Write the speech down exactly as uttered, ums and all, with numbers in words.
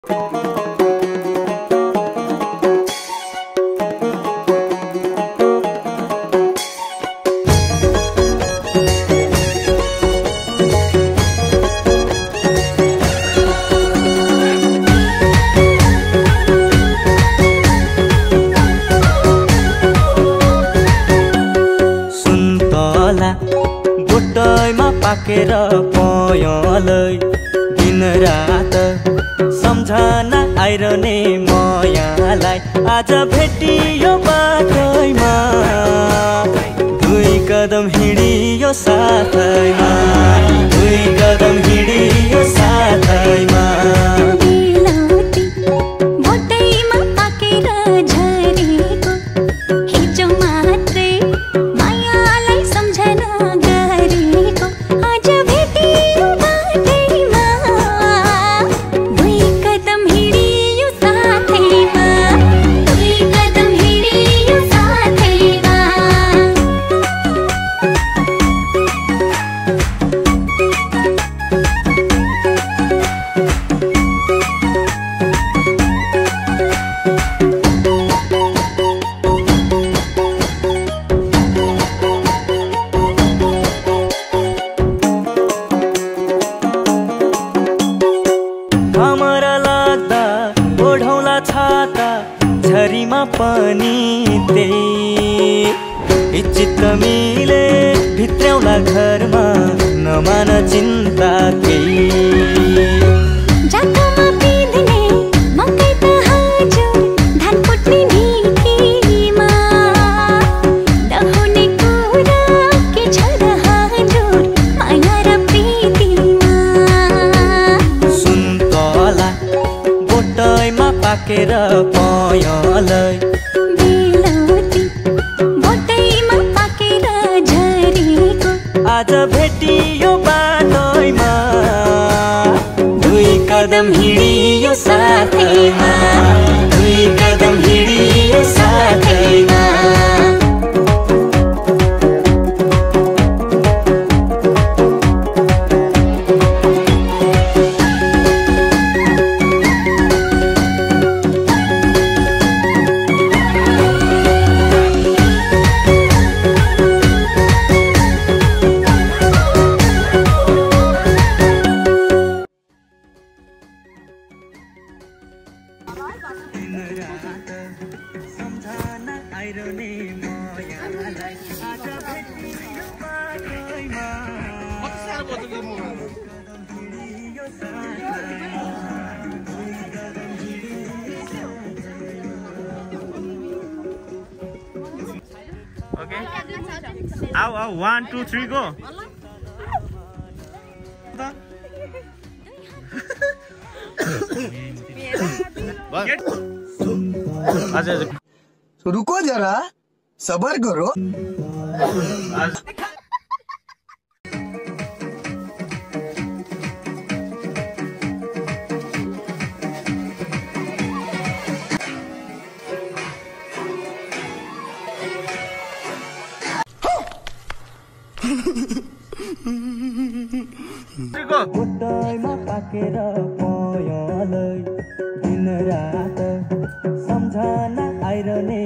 पाकेर पयलै दिन रात सम्झना आइरहने मायालाई आज भेटियो बाटैमा दुई कदम हिँडियो साथैमा दुई कदम हिँडियो साथैमा झरीमा पनि त्यही चित्त मिले भित्र्याउला घरमा नमान चिन्ता केही जातोमा पिँध्ने मकै त हजुर धान फुट्ने ढिकीमा नहुने कुरा के छ र हजुर माया र प्रीतिमा सुन्तला बोटैमा पाकेर पयलै बेलौती बोटैमा पाकेर झरेको आज भेटियो बाटैमा दुई कदम हिँडियो साथैमा दुई कदम हिँडियो साथैमा सम्झना आइरहने मायालाई आज भेटियो बाटैमा Okay. Ow, ow, one, two, three, go. रुको जरा सबर करो बोटैमा पाकेर पयलै दिन रात सम्झना आइरहने